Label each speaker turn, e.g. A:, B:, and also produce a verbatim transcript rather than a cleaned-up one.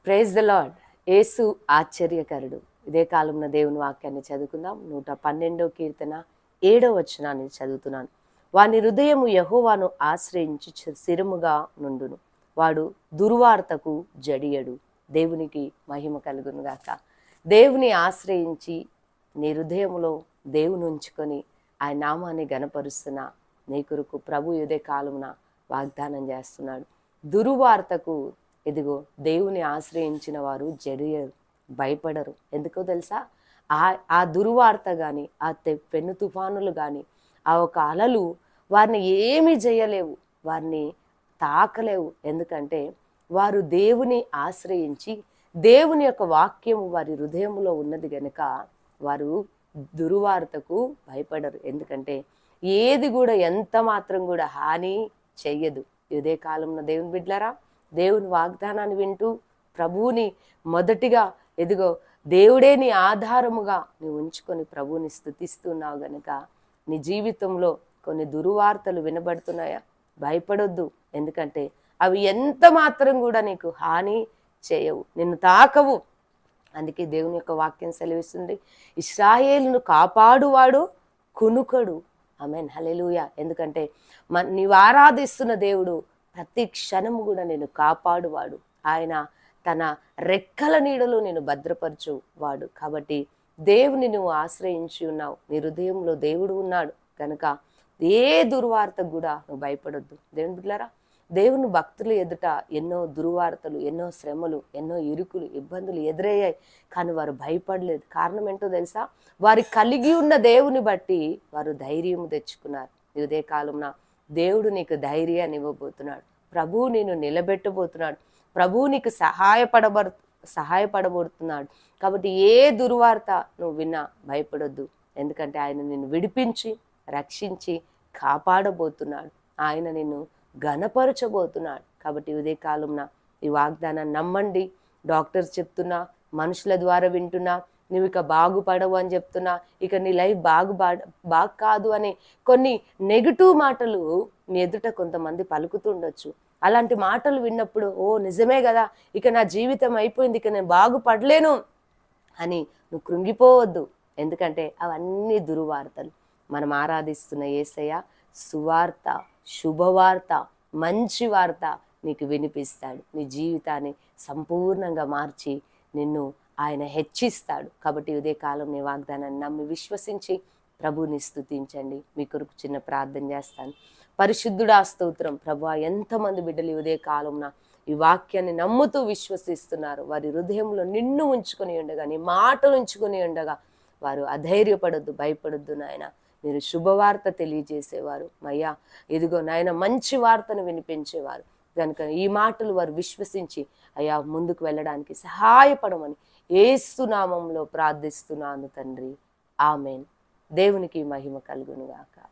A: Praise the lord. యేసు ఆశ్చర్యకరుడు. ఇదే కాలంలో దేవుని వాక్యాన్ని చదువుకుందాం. నూట పన్నెండో కీర్తన ఏడో వచనాన్ని చదువుతున్నాను. వాని హృదయము యెహోవాను ఆశ్రయించి స్థిరముగా నుండును, వాడు దుర్వార్తకు జడియడు. దేవునికి మహిమ కలుగును గాక. దేవుని ఆశ్రయించి నీ హృదయంలో దేవుని ఉంచుకొని ఆయన నామాన్ని గణపరుస్తున్నా నీ కొరకు ప్రభు ఇదే కాలమున వాగ్దానం చేస్తున్నాడు. దుర్వార్తకు ఇదిగో దేవుని ఆశ్రయించిన వారు జడియరు, భయపడరు. ఎందుకో తెలుసా? ఆ ఆ దుర్వార్త కానీ, ఆ తె పెను తుఫానులు కానీ, ఆ ఒక అలలు వారిని ఏమీ చేయలేవు, వారిని తాకలేవు. ఎందుకంటే వారు దేవుని ఆశ్రయించి దేవుని యొక్క వాక్యము వారి హృదయంలో ఉన్నది గనుక వారు దుర్వార్తకు భయపడరు. ఎందుకంటే ఏది కూడా ఎంత మాత్రం కూడా హాని చెయ్యదు. ఇదే కాలంలో దేవుని బిడ్డలారా, దేవుని వాగ్దానాన్ని వింటూ ప్రభువుని మొదటిగా ఎదిగో దేవుడే నీ ఆధారముగా నువ్వు ఉంచుకొని ప్రభువుని స్తుతిస్తున్నావు గనుక నీ జీవితంలో కొన్ని దుర్వార్తలు వినబడుతున్నాయా? భయపడొద్దు. ఎందుకంటే అవి ఎంత మాత్రం కూడా నీకు హాని చేయవు, నిన్ను తాకవు. అందుకే దేవుని యొక్క వాక్యం సెలవిస్తుంది, ఇశ్రాయేలును కాపాడువాడు కునుకడు. ఆమేన్, హల్లెలూయా. ఎందుకంటే మ నీవు ఆరాధిస్తున్న దేవుడు ప్రతి క్షణము కూడా నేను కాపాడువాడు. ఆయన తన రెక్కల నీడలో నేను భద్రపరచు వాడు. కాబట్టి దేవుని నువ్వు ఆశ్రయించి ఉన్నావు, నీ హృదయంలో దేవుడు ఉన్నాడు కనుక ఏ దుర్వార్తకు కూడా నువ్వు భయపడొద్దు. దేవుని బిడ్డలారా, దేవుని భక్తులు ఎదుట ఎన్నో దుర్వార్తలు, ఎన్నో శ్రమలు, ఎన్నో ఇరుకులు, ఇబ్బందులు ఎదురయ్యాయి, కానీ వారు భయపడలేదు. కారణం ఏంటో తెలుసా? వారు కలిగి ఉన్న దేవుని బట్టి వారు ధైర్యం తెచ్చుకున్నారు. ఇదే కాలంలో దేవుడు నీకు ధైర్యాన్ని ఇవ్వబోతున్నాడు. ప్రభువు నిన్ను నిలబెట్టబోతున్నాడు. ప్రభువు నీకు సహాయపడబడు సహాయపడబోతున్నాడు కాబట్టి ఏ దుర్వార్త నువ్వు విన్నా భయపడొద్దు. ఎందుకంటే ఆయన నిన్ను విడిపించి రక్షించి కాపాడబోతున్నాడు. ఆయన నిన్ను ఘనపరచబోతున్నాడు. కాబట్టి ఉదయ కాలంలో ఈ వాగ్దానాన్ని నమ్మండి. డాక్టర్స్ చెప్తున్నా, మనుషుల ద్వారా వింటున్నా, నువ్వు ఇక బాగుపడవు అని చెప్తున్నా, ఇక నీ లైఫ్ బాగు బాగు కాదు అని కొన్ని నెగిటివ్ మాటలు నీ ఎదుట కొంతమంది పలుకుతుండొచ్చు. అలాంటి మాటలు విన్నప్పుడు ఓ నిజమే కదా, ఇక నా జీవితం అయిపోయింది, ఇక నేను బాగుపడలేను అని నువ్వు కృంగిపోవద్దు. ఎందుకంటే అవన్నీ దుర్వార్తలు. మనం ఆరాధిస్తున్న యేసయ్య సువార్త, శుభవార్త, మంచి వార్త నీకు వినిపిస్తాడు. నీ జీవితాన్ని సంపూర్ణంగా మార్చి నిన్ను ఆయన హెచ్చిస్తాడు. కాబట్టి ఉదయ కాలం నీ వాగ్దానాన్ని నమ్మి విశ్వసించి ప్రభువుని స్తుతించండి. మీ కొరకు చిన్న ప్రార్థన చేస్తాను. పరిశుద్ధుడా స్తోత్రం ప్రభువా, ఎంతమంది బిడ్డలు ఉదయ కాలంన ఈ వాక్యాన్ని నమ్ముతూ విశ్వసిస్తున్నారు. వారి హృదయంలో నిన్ను ఉంచుకొని ఉండగా, నీ మాటలు ఉంచుకొని ఉండగా వారు అధైర్యపడొద్దు, భయపడొద్దు నాయన. మీరు శుభవార్త తెలియజేసేవారు మయ్యా, ఇదిగో నాయన మంచి వార్తను వినిపించేవారు కనుక ఈ మాటలు వారు విశ్వసించి అయ్యా ముందుకు వెళ్ళడానికి సహాయపడమని యేసు నామములో ప్రార్థిస్తున్నాను తండ్రి. ఆమేన్. దేవునికి మహిమ కలుగును గాక.